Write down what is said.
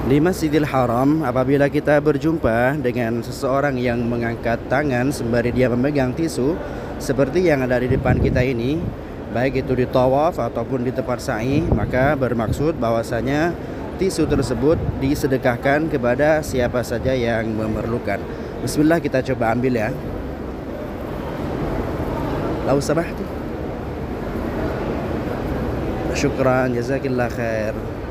Di Masjidil Haram, apabila kita berjumpa dengan seseorang yang mengangkat tangan sembari dia memegang tisu, seperti yang ada di depan kita ini, baik itu di tawaf ataupun di tempat sa'i, maka bermaksud bahwasanya tisu tersebut disedekahkan kepada siapa saja yang memerlukan. Bismillah, kita coba ambil ya. Lau samahtu. Syukran, jazakillah khair.